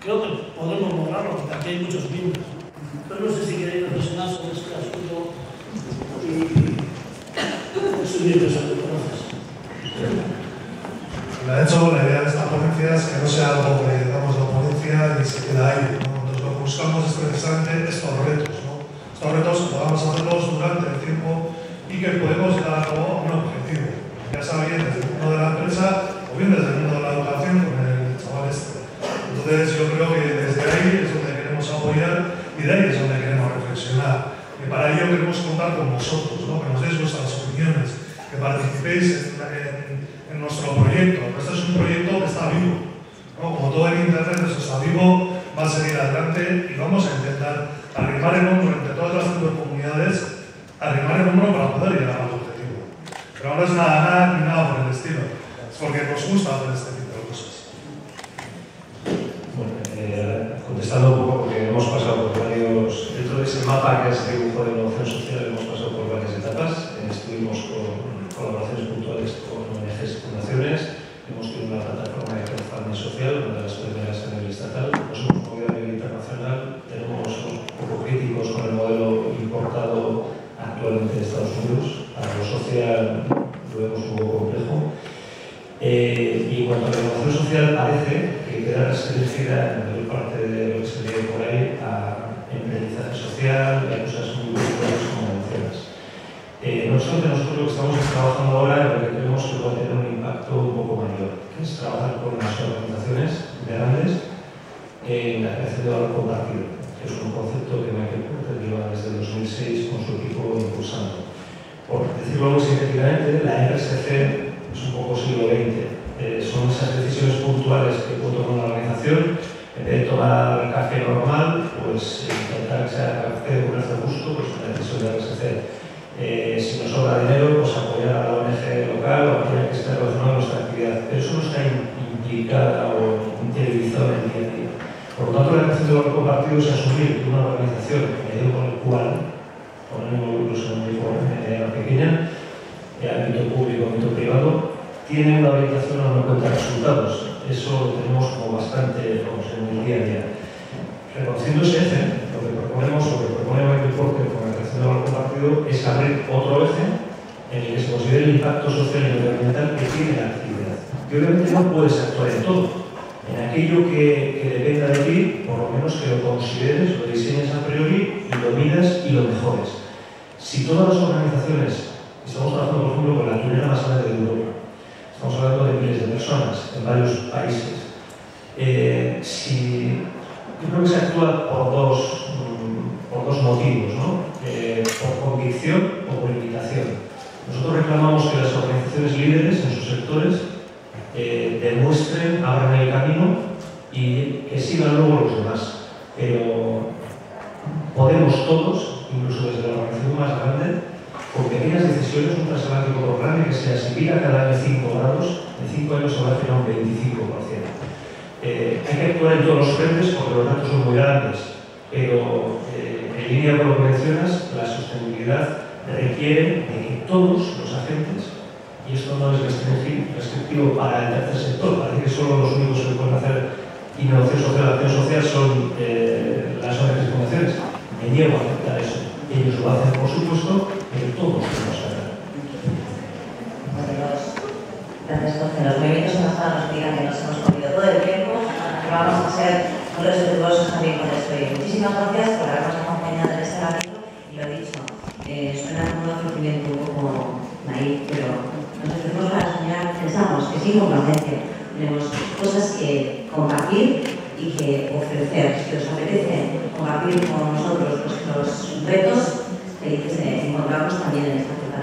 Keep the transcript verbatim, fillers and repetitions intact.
creo que podemos lograrlo, porque aquí hay muchos miembros. Pero no sé si queréis reflexionar sobre este asunto y es un miembro sobre entonces. De hecho, la idea de esta ponencia es que no sea algo que damos la ponencia y se queda ahí, ¿no? Entonces, lo que buscamos es precisamente estos retos, ¿no? Estos retos que podamos hacerlos durante el tiempo y que podemos llegar a cabo a un objetivo, ya sea bien desde el mundo de la empresa o bien desde el mundo de la educación con el chaval este. Entonces, yo creo que desde ahí es donde queremos apoyar y de ahí es donde queremos reflexionar. Y para ello queremos contar con vosotros, ¿no? Que nos deis vuestras opiniones, que participéis en, en en nuestro proyecto. Este es un proyecto que está vivo, ¿no? Como todo en Internet, eso está vivo, va a seguir adelante y vamos a intentar arrimar el hombro entre todas las comunidades, arrimar el hombro para poder llegar al objetivo. Pero no es nada, nada ni nada por el estilo, es porque nos gusta hacer este tipo de cosas. Bueno, eh, contestando un poco, porque hemos pasado por varios, dentro de ese mapa que es el dibujo de innovación social, hemos pasado por varias etapas. Eh, estuvimos con colaboraciones puntuales con O N Ges y fundaciones, hemos tenido una plataforma de crowdfunding social, una de las primeras a nivel estatal, nos hemos movido a nivel internacional, tenemos un poco críticos con el modelo importado actualmente de Estados Unidos, para lo social lo vemos un poco complejo. Eh, y en cuanto a la innovación social, parece que queda restringida en la mayor parte de lo que se lee por ahí a emprendizaje social y a cosas muy puntuales como mencionas. Eh, no obstante, nosotros lo que estamos trabajando ahora en lo que creemos que puede tener un impacto un poco mayor, que es trabajar con las organizaciones grandes en la creación de valor compartido, que es un concepto que Michael Porter lleva desde el dos mil seis con su equipo impulsando. Por decirlo muy sintéticamente, la R S C es un poco siglo veinte. Eh, son esas decisiones puntuales que puede tomar una organización. En vez de tomar café normal, pues intentar que sea café de un precio justo, pues una decisión de R S C. Eh, si nos sobra dinero, pues apoyar a la O N G local o a aquella que esté relacionada con nuestra actividad. Pero eso no está implicada o interiorizado en el día a día. Por lo tanto, la creación de valor compartido es asumir que una organización, medio con el cual, ponemos incluso en un grupo mediana pequeña, el ámbito público, ámbito privado, tiene una orientación a una cuenta de resultados. Eso lo tenemos como bastante, vamos, en el día a día. Reconociendo ese eje, lo que proponemos, o que propone Michael Porter con la creación de valor compartido, es abrir otro eje en el que se considere el impacto social y medioambiental que tiene la actividad. Y obviamente no puedes actuar en todo. En aquello que, que dependa de ti, por lo menos que lo consideres, lo diseñes a priori y lo midas y lo mejores. Si todas las organizaciones, estamos trabajando por ejemplo con la tunera más grande de Europa, estamos hablando de miles de personas en varios países, eh, si yo creo que se actúa por dos, por dos motivos, ¿no? Eh, por convicción o por imitación. Nosotros reclamamos que las organizaciones líderes en sus sectores eh, demuestren, abran el camino y que sigan luego los demás. Pero podemos todos, incluso desde la organización más grande, con pequeñas decisiones, un transatlántico programa que sea, si mira cada año cinco grados, en cinco años se va a generar un veinticinco por ciento. Eh, hay que actuar en todos los frentes porque los datos son muy grandes, pero eh, en línea con lo que mencionas, la sostenibilidad requiere de que todos los agentes, y esto no es restrictivo para el tercer sector, parece que solo los únicos que pueden hacer innovación social, acción social son eh, las O N Ges y fundaciones. Me niego a aceptar eso. Ellos lo hacen, por supuesto, pero todos tenemos que hacer. Gracias, Jorge. Los movimientos en las manos digan que nos hemos comido todo el tiempo, que vamos a ser muy respetuosos también con esto. Y muchísimas gracias por habernos acompañado en este ratito. Y lo dicho, eh, suena como un ofrecimiento un poco naif, pero nos ofrecemos para soñar, pensamos que sin complacencia tenemos cosas que compartir y que ofrecer. Si os apetece compartir con nosotros nuestros retos, felices de encontrarnos también en esta ciudad.